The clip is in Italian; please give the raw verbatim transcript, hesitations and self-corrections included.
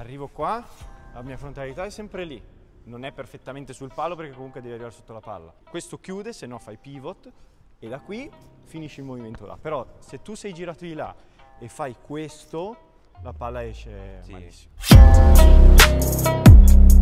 arrivo qua, la mia frontalità è sempre lì. Non è perfettamente sul palo perché comunque devi arrivare sotto la palla. Questo chiude, se no fai pivot e da qui finisci il movimento là. Però se tu sei girato di là e fai questo, la palla esce sì. malissimo.